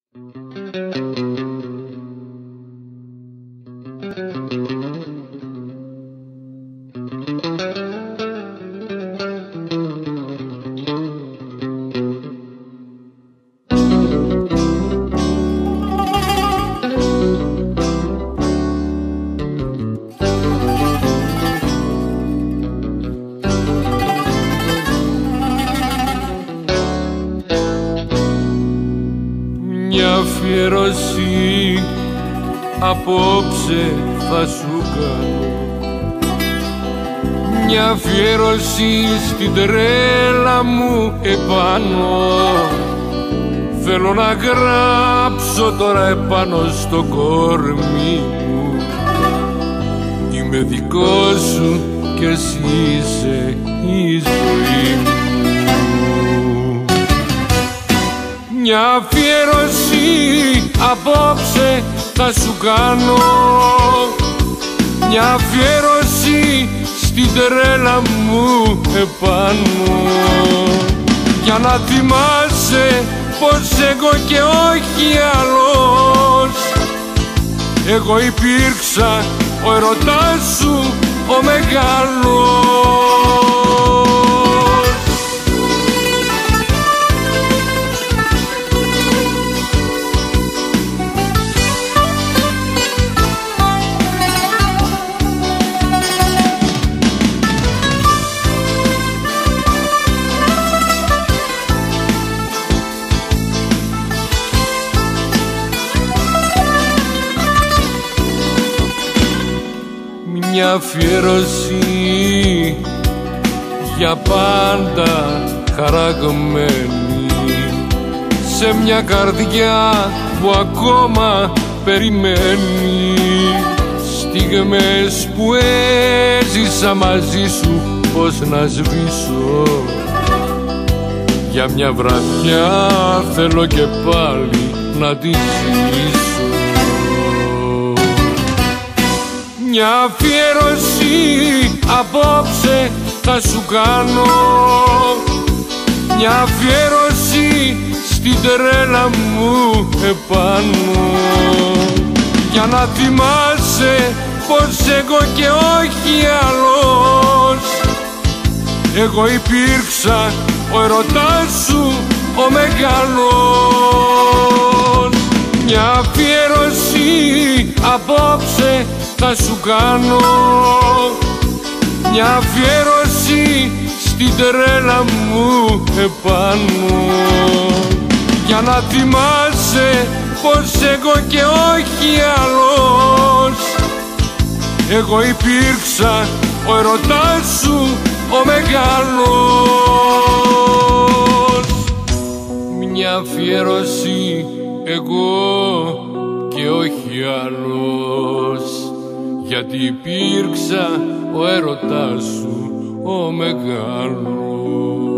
Μια αφιέρωση απόψε θα σου κάνω, μια αφιέρωση στην τρέλα μου επάνω. Θέλω να γράψω τώρα επάνω στο κορμί μου. Είμαι δικό σου και εσύ είσαι η ζωή μου. Μια αφιέρωση απόψε θα σου κάνω, μια αφιέρωση στην τρέλα μου επάνω. Για να θυμάσαι πως εγώ και όχι άλλος, εγώ υπήρξα ο ερωτάς σου ο μεγάλος. Μια αφιέρωση για πάντα χαραγμένη σε μια καρδιά που ακόμα περιμένει στιγμές που έζησα μαζί σου, πώς να σβήσω. Για μια βραδιά θέλω και πάλι να τη ζήσω. Μια αφιέρωση απόψε θα σου κάνω, μια αφιέρωση στην τρέλα μου επάνω. Για να θυμάσαι πως εγώ και όχι άλλος, εγώ υπήρξα ο ερωτάς σου ο μεγάλος. Μια αφιέρωση απόψε θα σου κάνω, μια αφιέρωση στην τρέλα μου επάνω. Για να θυμάσαι πως εγώ και όχι άλλος, εγώ υπήρξα ο ερωτάς σου ο μεγάλος. Μια αφιέρωση εγώ και όχι άλλος, γιατί υπήρξα ο έρωτάς σου ο μεγάλος.